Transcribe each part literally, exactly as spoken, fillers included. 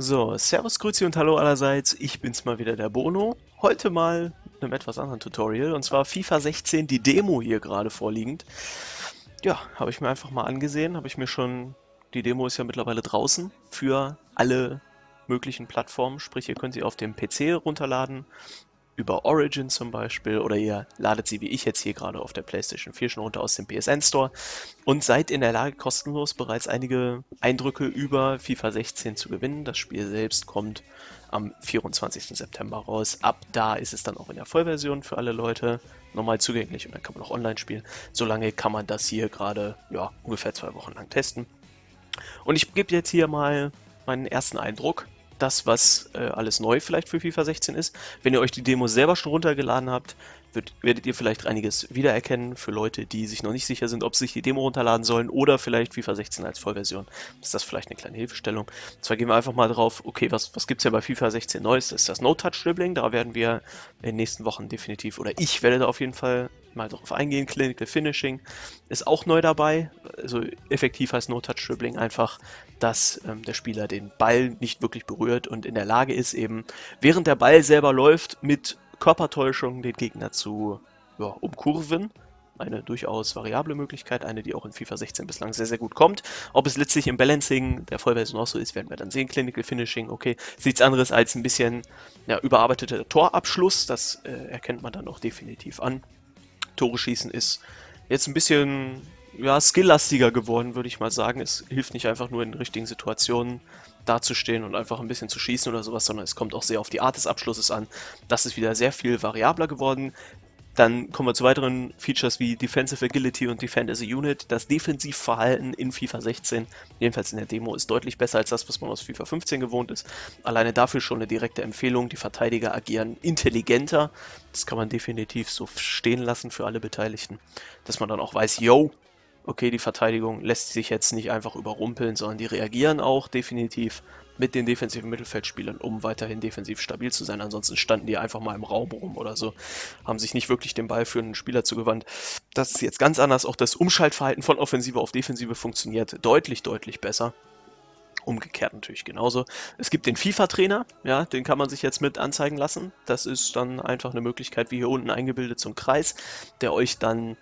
So, Servus, Grüezi und Hallo allerseits. Ich bin's mal wieder, der Bono. Heute mal mit einem etwas anderen Tutorial, und zwar FIFA sechzehn, die Demo hier gerade vorliegend. Ja, habe ich mir einfach mal angesehen, habe ich mir schon, die Demo ist ja mittlerweile draußen für alle möglichen Plattformen, sprich ihr könnt sie auf dem P C runterladen, über Origin zum Beispiel, oder ihr ladet sie wie ich jetzt hier gerade auf der PlayStation vier schon runter aus dem P S N Store und seid in der Lage, kostenlos bereits einige Eindrücke über FIFA sechzehn zu gewinnen. Das Spiel selbst kommt am vierundzwanzigsten September raus. Ab da ist es dann auch in der Vollversion für alle Leute normal zugänglich und dann kann man auch online spielen. Solange kann man das hier gerade ja, ungefähr zwei Wochen lang testen. Und ich gebe jetzt hier mal meinen ersten Eindruck. Das, was äh, alles neu vielleicht für FIFA sechzehn ist. Wenn ihr euch die Demo selber schon runtergeladen habt, wird, werdet ihr vielleicht einiges wiedererkennen für Leute, die sich noch nicht sicher sind, ob sie sich die Demo runterladen sollen oder vielleicht FIFA sechzehn als Vollversion. Ist das vielleicht eine kleine Hilfestellung? Und zwar gehen wir einfach mal drauf, okay, was, was gibt es denn bei FIFA sechzehn Neues? Das ist das No-Touch-Dribbling. Da werden wir in den nächsten Wochen definitiv, oder ich werde da auf jeden Fall mal drauf eingehen. Clinical Finishing ist auch neu dabei. Also effektiv heißt No-Touch-Dribbling einfach, dass ähm, der Spieler den Ball nicht wirklich berührt und in der Lage ist, eben während der Ball selber läuft, mit Körpertäuschung den Gegner zu ja, umkurven. Eine durchaus variable Möglichkeit, eine, die auch in FIFA sechzehn bislang sehr, sehr gut kommt. Ob es letztlich im Balancing der Vollversion auch so ist, werden wir dann sehen. Clinical Finishing, okay, ist nichts anderes als ein bisschen ja, überarbeiteter Torabschluss. Das äh, erkennt man dann auch definitiv an. Tore schießen ist jetzt ein bisschen ja, skilllastiger geworden, würde ich mal sagen. Es hilft nicht einfach nur in den richtigen Situationen dazustehen und einfach ein bisschen zu schießen oder sowas, sondern es kommt auch sehr auf die Art des Abschlusses an. Das ist wieder sehr viel variabler geworden. Dann kommen wir zu weiteren Features wie Defensive Agility und Defend as a Unit. Das Defensivverhalten in FIFA sechzehn, jedenfalls in der Demo, ist deutlich besser als das, was man aus FIFA fünfzehn gewohnt ist. Alleine dafür schon eine direkte Empfehlung. Die Verteidiger agieren intelligenter. Das kann man definitiv so stehen lassen für alle Beteiligten. Dass man dann auch weiß, yo, okay, die Verteidigung lässt sich jetzt nicht einfach überrumpeln, sondern die reagieren auch definitiv mit den defensiven Mittelfeldspielern, um weiterhin defensiv stabil zu sein. Ansonsten standen die einfach mal im Raum rum oder so, haben sich nicht wirklich den Ball für einen Spieler zugewandt. Das ist jetzt ganz anders. Auch das Umschaltverhalten von Offensive auf Defensive funktioniert deutlich, deutlich besser. Umgekehrt natürlich genauso. Es gibt den FIFA-Trainer, ja, den kann man sich jetzt mit anzeigen lassen. Das ist dann einfach eine Möglichkeit, wie hier unten eingebildet, zum Kreis, der euch dann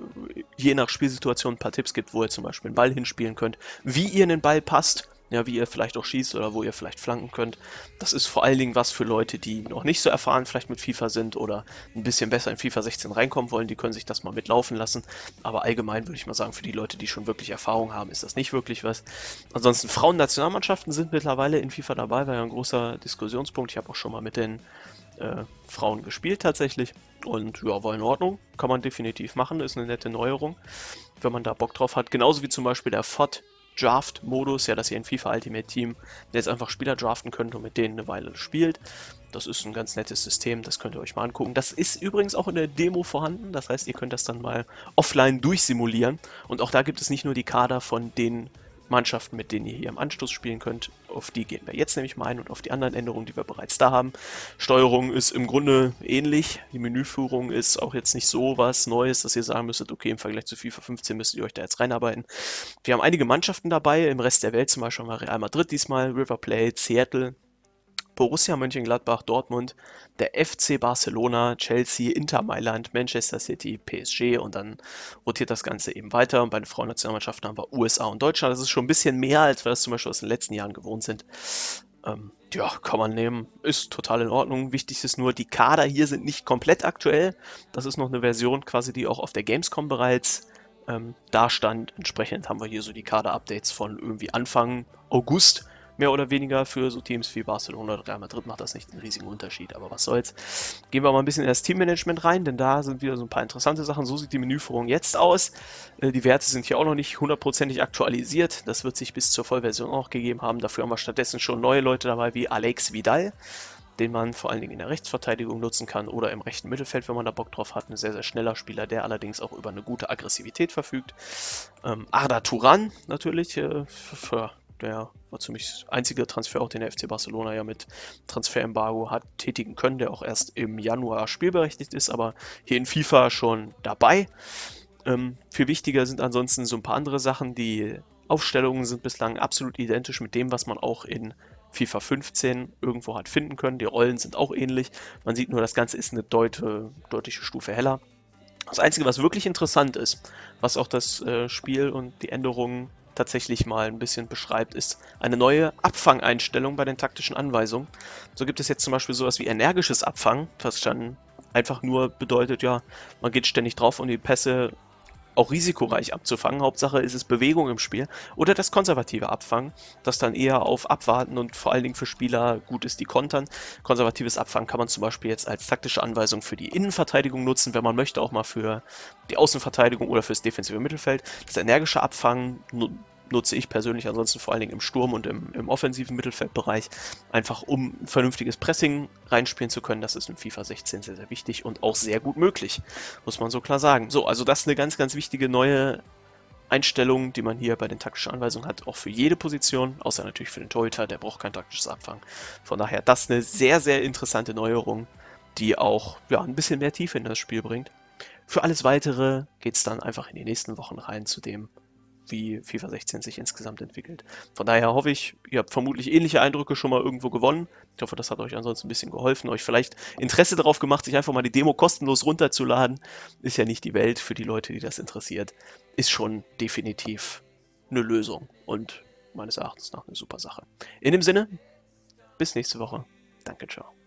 je nach Spielsituation ein paar Tipps gibt, wo ihr zum Beispiel einen Ball hinspielen könnt, wie ihr in den Ball passt, ja, wie ihr vielleicht auch schießt oder wo ihr vielleicht flanken könnt. Das ist vor allen Dingen was für Leute, die noch nicht so erfahren vielleicht mit FIFA sind oder ein bisschen besser in FIFA sechzehn reinkommen wollen, die können sich das mal mitlaufen lassen. Aber allgemein würde ich mal sagen, für die Leute, die schon wirklich Erfahrung haben, ist das nicht wirklich was. Ansonsten Frauen-Nationalmannschaften sind mittlerweile in FIFA dabei, war ja ein großer Diskussionspunkt. Ich habe auch schon mal mit den äh, Frauen gespielt tatsächlich und ja, war in Ordnung, kann man definitiv machen, ist eine nette Neuerung, wenn man da Bock drauf hat, genauso wie zum Beispiel der F O D Draft-Modus, ja, dass ihr in FIFA Ultimate Team jetzt einfach Spieler draften könnt und mit denen eine Weile spielt. Das ist ein ganz nettes System, das könnt ihr euch mal angucken. Das ist übrigens auch in der Demo vorhanden, das heißt, ihr könnt das dann mal offline durchsimulieren und auch da gibt es nicht nur die Kader von den Mannschaften, mit denen ihr hier im Anschluss spielen könnt. Auf die gehen wir jetzt nämlich mal ein und auf die anderen Änderungen, die wir bereits da haben. Steuerung ist im Grunde ähnlich. Die Menüführung ist auch jetzt nicht so was Neues, dass ihr sagen müsstet, okay, im Vergleich zu FIFA fünfzehn müsst ihr euch da jetzt reinarbeiten. Wir haben einige Mannschaften dabei, im Rest der Welt zum Beispiel mal Real Madrid diesmal, River Plate, Seattle, Borussia Mönchengladbach, Dortmund, der F C Barcelona, Chelsea, Inter Mailand, Manchester City, P S G und dann rotiert das Ganze eben weiter. Und bei den Frauennationalmannschaften haben wir U S A und Deutschland. Das ist schon ein bisschen mehr, als wir das zum Beispiel aus den letzten Jahren gewohnt sind. Ähm, ja, kann man nehmen. Ist total in Ordnung. Wichtig ist nur, die Kader hier sind nicht komplett aktuell. Das ist noch eine Version quasi, die auch auf der Gamescom bereits ähm, da stand. Entsprechend haben wir hier so die Kader-Updates von irgendwie Anfang August. Mehr oder weniger für so Teams wie Barcelona oder Real Madrid macht das nicht einen riesigen Unterschied, aber was soll's. Gehen wir mal ein bisschen in das Teammanagement rein, denn da sind wieder so ein paar interessante Sachen. So sieht die Menüführung jetzt aus. Äh, die Werte sind hier auch noch nicht hundertprozentig aktualisiert. Das wird sich bis zur Vollversion auch gegeben haben. Dafür haben wir stattdessen schon neue Leute dabei wie Alex Vidal, den man vor allen Dingen in der Rechtsverteidigung nutzen kann oder im rechten Mittelfeld, wenn man da Bock drauf hat. Ein sehr, sehr schneller Spieler, der allerdings auch über eine gute Aggressivität verfügt. Ähm, Arda Turan natürlich, äh, für der war ziemlich einziger Transfer, auch den der F C Barcelona ja mit Transferembargo hat tätigen können, der auch erst im Januar spielberechtigt ist, aber hier in FIFA schon dabei. Ähm, viel wichtiger sind ansonsten so ein paar andere Sachen. Die Aufstellungen sind bislang absolut identisch mit dem, was man auch in FIFA fünfzehn irgendwo hat finden können. Die Rollen sind auch ähnlich. Man sieht nur, das Ganze ist eine deute, deutliche Stufe heller. Das Einzige, was wirklich interessant ist, was auch das äh, Spiel und die Änderungen tatsächlich mal ein bisschen beschreibt, ist eine neue Abfangeinstellung bei den taktischen Anweisungen. So gibt es jetzt zum Beispiel sowas wie energisches Abfangen, was dann einfach nur bedeutet, ja, man geht ständig drauf, um die Pässe auch risikoreich abzufangen. Hauptsache ist es Bewegung im Spiel. Oder das konservative Abfangen, das dann eher auf Abwarten und vor allen Dingen für Spieler gut ist, die kontern. Konservatives Abfangen kann man zum Beispiel jetzt als taktische Anweisung für die Innenverteidigung nutzen, wenn man möchte, auch mal für die Außenverteidigung oder fürs defensive Mittelfeld. Das energische Abfangen nutze ich persönlich ansonsten vor allen Dingen im Sturm und im, im offensiven Mittelfeldbereich, einfach um ein vernünftiges Pressing reinspielen zu können. Das ist in FIFA sechzehn sehr, sehr wichtig und auch sehr gut möglich, muss man so klar sagen. So, also das ist eine ganz, ganz wichtige neue Einstellung, die man hier bei den taktischen Anweisungen hat, auch für jede Position, außer natürlich für den Torhüter, der braucht kein taktisches Abfangen. Von daher, das ist eine sehr, sehr interessante Neuerung, die auch ja, ein bisschen mehr Tiefe in das Spiel bringt. Für alles Weitere geht es dann einfach in die nächsten Wochen rein zu dem, wie FIFA sechzehn sich insgesamt entwickelt. Von daher hoffe ich, ihr habt vermutlich ähnliche Eindrücke schon mal irgendwo gewonnen. Ich hoffe, das hat euch ansonsten ein bisschen geholfen, euch vielleicht Interesse darauf gemacht, sich einfach mal die Demo kostenlos runterzuladen. Ist ja nicht die Welt für die Leute, die das interessiert. Ist schon definitiv eine Lösung und meines Erachtens nach eine super Sache. In dem Sinne, bis nächste Woche. Danke, ciao.